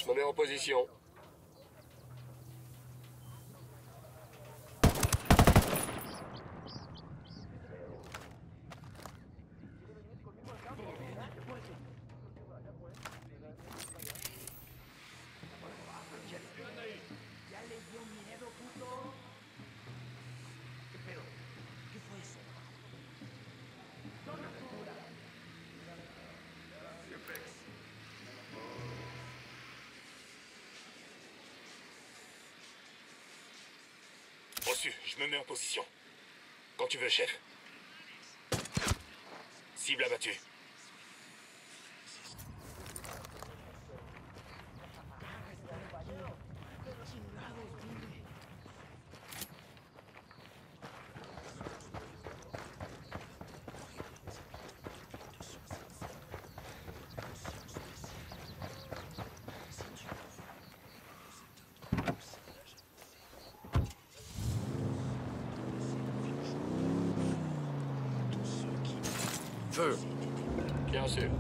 me mets en position. Reçu, je me mets en position. Quand tu veux, chef. Cible abattue. Feu. Bien sûr.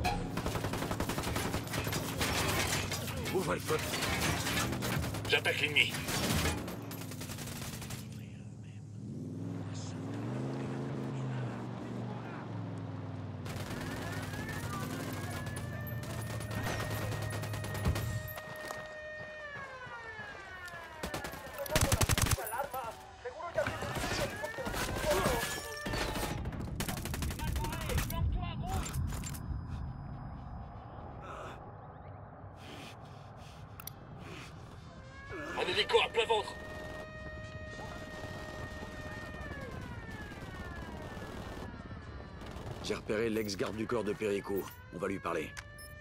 Ouvrez le feu. J'attaque l'ennemi. Un hélico à plat ventre. J'ai repéré l'ex-garde du corps de Perico. On va lui parler.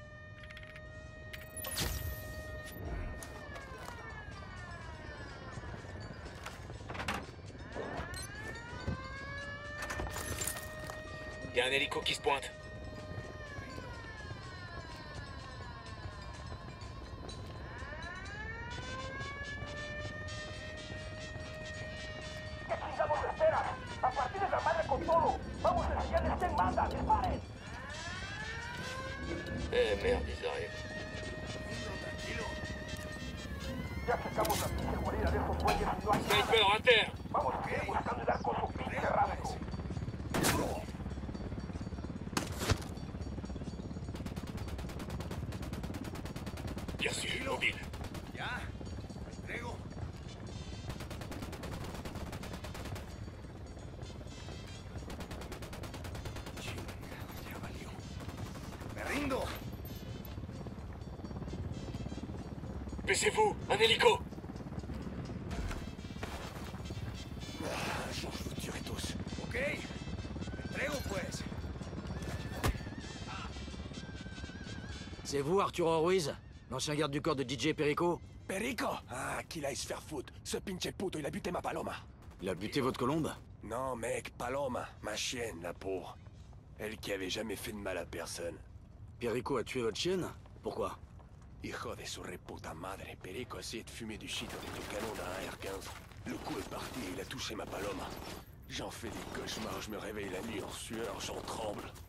Il y a un hélico qui se pointe. Eh merde, ils arrivent. Sniper à terre. Bien sûr, mobile. Ya, entrego. Chingados, ya valió. Me rindo. Baissez-vous, un hélico. Je vous tuerai tous. Ok, entrego pues. C'est vous, Arturo Ruiz? L'ancien garde du corps de DJ Perico? Perico? Ah, qu'il aille se faire foutre. Ce pinche puto, il a buté ma paloma. Il a buté votre colombe? Non, mec, Paloma, ma chienne, la pauvre. Elle qui avait jamais fait de mal à personne. Perico a tué votre chienne? Pourquoi? Hijo de su reputa madre, Perico essayait de fumer du shit avec le canon d'un R15. Le coup est parti et il a touché ma paloma. J'en fais des cauchemars, je me réveille la nuit en sueur, j'en tremble.